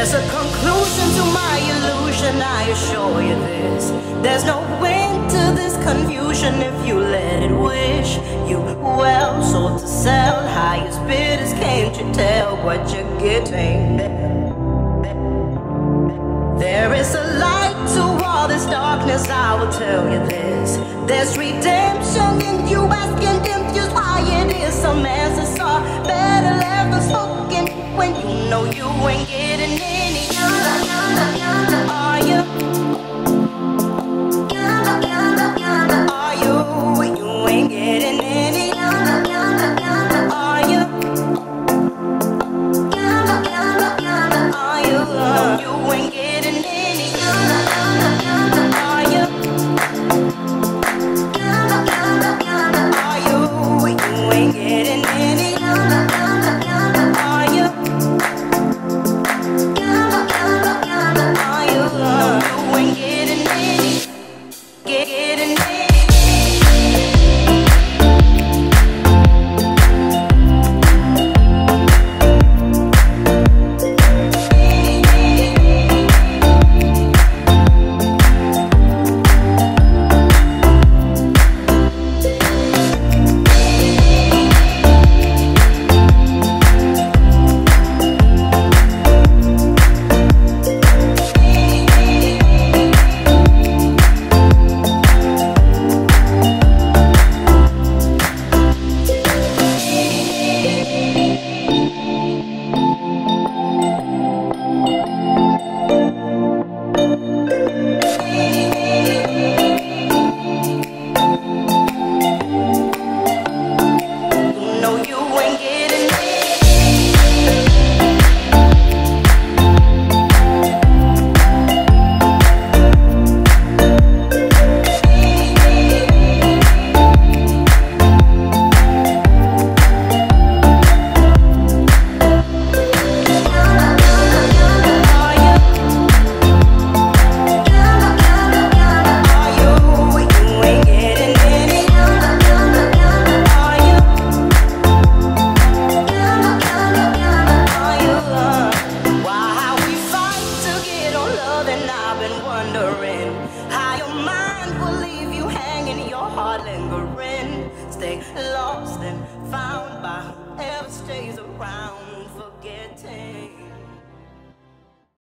There's a conclusion to my illusion, I assure you this. There's no end to this confusion if you let it wish you well. Sold to sell, highest bidders, can't you tell what you're getting? There is a light to all this darkness, I will tell you this. There's redemption in you asking just why it is. Some answers are better left unspoken when you know you ain't getting any. Are you? Are you? You ain't getting any. Are you? Are you? No, you ain't getting any. Are you? Are you? You ain't getting any. Are you? Are you? No, you ain't getting any. Getting any. How your mind will leave you hanging, your heart lingering. Stay lost and found by whoever stays around.